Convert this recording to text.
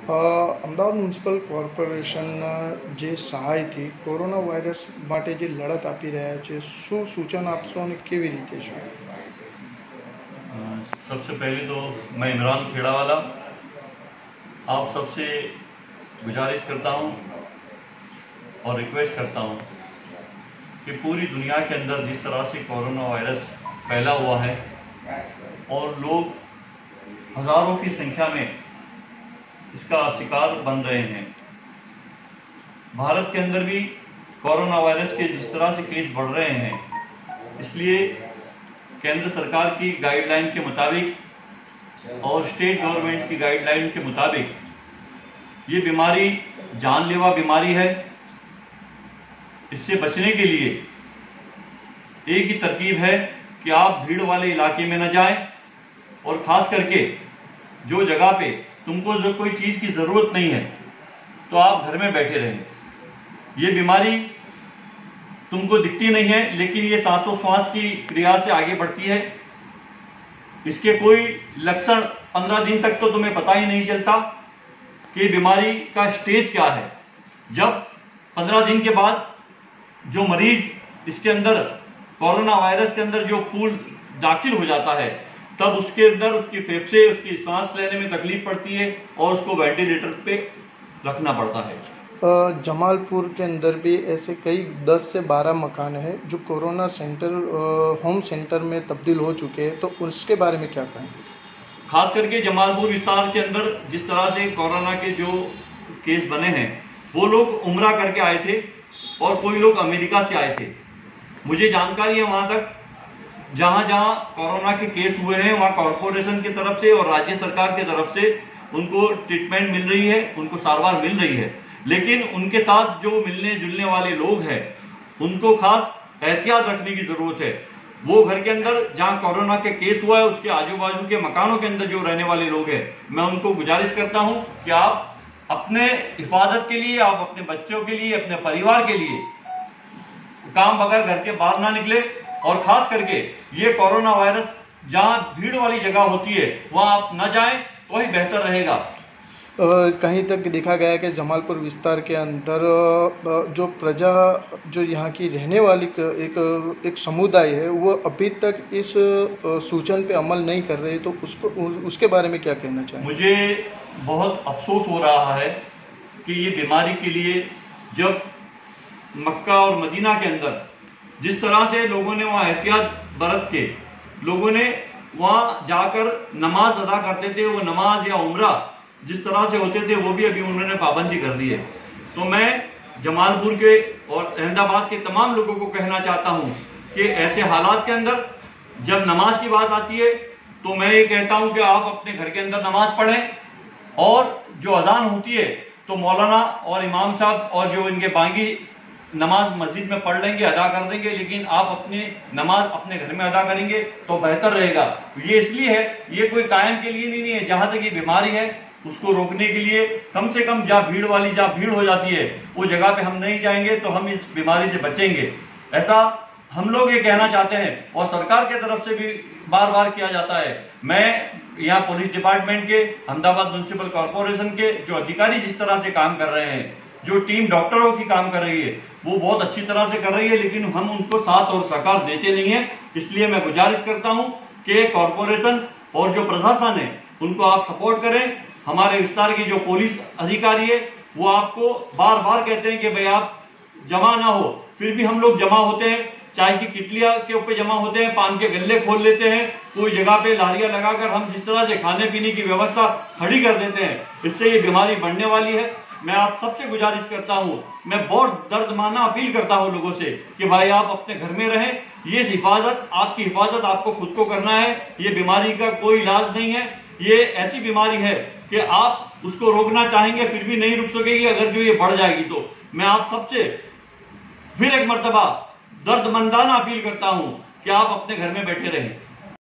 Ahmedabad municipal કોર્પોરેશનના જે સહાયથી કોરોના વાયરસ માટે જે લડત આપી રહ્યા છે, શું સૂચન આપશો અને કેવી રીતે છે? सबसे पहले तो मैं इमरान खेड़ावाला आप सबसे गुजारिश करता हूं और रिक्वेस्ट करता हूं कि पूरी दुनिया के अंदर जिस तरह से कोरोना वायरस फैला हुआ है और लोग हज़ारों की संख्या में इसका शिकार बन रहे हैं, भारत के अंदर भी कोरोना वायरस के जिस तरह से केस बढ़ रहे हैं, इसलिए केंद्र सरकार की गाइडलाइन के मुताबिक और स्टेट गवर्नमेंट की गाइडलाइन के मुताबिक ये बीमारी जानलेवा बीमारी है। इससे बचने के लिए एक ही तरकीब है कि आप भीड़ वाले इलाके में न जाएं और खास करके जो जगह पे तुमको जो कोई चीज़ की ज़रूरत नहीं है तो आप घर में बैठे रहें। ये बीमारी तुमको दिखती नहीं है, लेकिन ये सांसोश्वास की क्रिया से आगे बढ़ती है। इसके कोई लक्षण 15 दिन तक तो तुम्हें पता ही नहीं चलता कि बीमारी का स्टेज क्या है। जब 15 दिन के बाद जो मरीज इसके अंदर कोरोना वायरस के अंदर जो फूल दाखिल हो जाता है, तब उसके अंदर उसकी फेफड़े, उसकी सांस लेने में तकलीफ पड़ती है और उसको वेंटिलेटर पे रखना पड़ता है। जमालपुर के अंदर भी ऐसे कई 10 से 12 मकान हैं जो कोरोना सेंटर होम सेंटर में तब्दील हो चुके हैं, तो उसके बारे में क्या कहें? खास करके जमालपुर विस्तार के अंदर जिस तरह से कोरोना के जो केस बने हैं, वो लोग उम्रा करके आए थे और कोई लोग अमेरिका से आए थे। मुझे जानकारी है वहां तक जहां जहां कोरोना के केस हुए हैं, वहां कॉरपोरेशन की तरफ से और राज्य सरकार की तरफ से उनको ट्रीटमेंट मिल रही है, उनको सारवार मिल रही है। लेकिन उनके साथ जो मिलने जुलने वाले लोग हैं, उनको खास एहतियात रखने की जरूरत है। वो घर के अंदर जहां कोरोना के केस हुआ है, उसके आजू बाजू के मकानों के अंदर जो रहने वाले लोग हैं, मैं उनको गुजारिश करता हूं कि आप अपने हिफाजत के लिए, आप अपने बच्चों के लिए, अपने परिवार के लिए काम बगैर घर के बाहर ना निकले। और खास करके ये कोरोना वायरस जहां भीड़ वाली जगह होती है वहां आप न जाएं तो ही बेहतर रहेगा। कहीं तक देखा गया है कि जमालपुर विस्तार के अंदर जो प्रजा, जो यहाँ की रहने वाली एक समुदाय है, वो अभी तक इस सूचन पे अमल नहीं कर रहे, तो उसके बारे में क्या कहना चाहेंगे? मुझे बहुत अफसोस हो रहा है कि ये बीमारी के लिए जब मक्का और मदीना के अंदर जिस तरह से लोगों ने वहाँ एहतियात बरत के लोगों ने वहाँ जाकर नमाज अदा करते थे, वो नमाज या उम्रा जिस तरह से होते थे वो भी अभी उन्होंने पाबंदी कर दी है। तो मैं जमालपुर के और अहमदाबाद के तमाम लोगों को कहना चाहता हूँ कि ऐसे हालात के अंदर जब नमाज की बात आती है तो मैं ये कहता हूँ कि आप अपने घर के अंदर नमाज पढ़ें, और जो अजान होती है तो मौलाना और इमाम साहब और जो इनके बांगी नमाज मस्जिद में पढ़ लेंगे, अदा कर देंगे, लेकिन आप अपनी नमाज अपने घर में अदा करेंगे तो बेहतर रहेगा। ये इसलिए है, ये कोई कायम के लिए नहीं है। जहां तक ये बीमारी है उसको रोकने के लिए कम से कम जहाँ भीड़ हो जाती है वो जगह पे हम नहीं जाएंगे तो हम इस बीमारी से बचेंगे। ऐसा हम लोग ये कहना चाहते हैं और सरकार की तरफ से भी बार बार किया जाता है। मैं यहाँ पुलिस डिपार्टमेंट के, अहमदाबाद म्युनिसिपल कॉर्पोरेशन के जो अधिकारी जिस तरह से काम कर रहे हैं, जो टीम डॉक्टरों की काम कर रही है, वो बहुत अच्छी तरह से कर रही है, लेकिन हम उनको साथ और सहकार देते नहीं है। इसलिए मैं गुजारिश करता हूं कि कॉर्पोरेशन और जो प्रशासन है उनको आप सपोर्ट करें। हमारे विस्तार की जो पुलिस अधिकारी है वो आपको बार बार कहते हैं कि भाई आप जमा ना हो, फिर भी हम लोग जमा होते हैं। चाय की किटलियां के ऊपर जमा होते हैं, पान के गल्ले खोल लेते हैं, कोई जगह पे लारियां लगाकर हम जिस तरह से खाने पीने की व्यवस्था खड़ी कर देते हैं, इससे ये बीमारी बढ़ने वाली है। मैं आप सबसे गुजारिश करता हूं, मैं बहुत दर्दमाना अपील करता हूं लोगों से कि भाई आप अपने घर में रहें। ये हिफाजत, आपकी हिफाजत आपको खुद को करना है। ये बीमारी का कोई इलाज नहीं है। ये ऐसी बीमारी है कि आप उसको रोकना चाहेंगे फिर भी नहीं रुक सकेगी, अगर जो ये बढ़ जाएगी तो। मैं आप सबसे फिर एक मर्तबा दर्दमंदाना अपील करता हूं कि आप अपने घर में बैठे रहें।